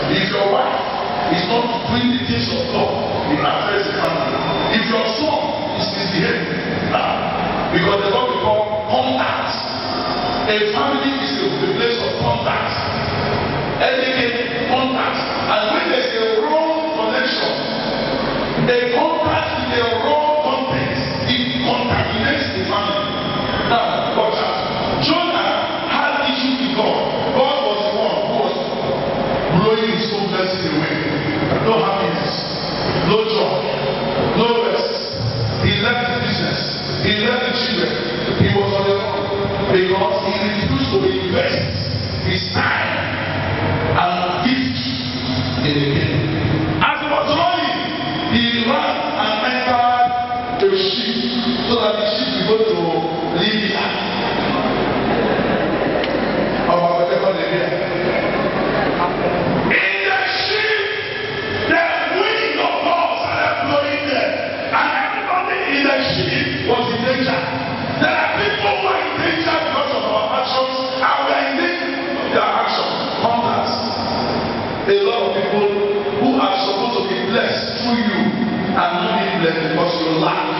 If your wife is not doing the things of God, it affects the family. If your son is misbehaving, because there's what we call contact. A family is a place of contact. Educate contact. And when there's a wrong connection, a contact with a wrong context, it contaminates the family. Now, watch out. Jonah had issues with God. God was the one who was blowing his own blessing away. No happiness, no joy, no rest. He left his business. He left the children. He was on the run because he refused to invest his time and gift in the kingdom. As he was running, he ran and entered the ship so that the ship will go to Libya. In the ship, the wind of God started blowing there, and everybody in the ship was in danger. There are people who are in danger because of our actions, and we are in danger of their actions. Hunters. A lot of people who are supposed to be blessed through you are not being blessed because you lack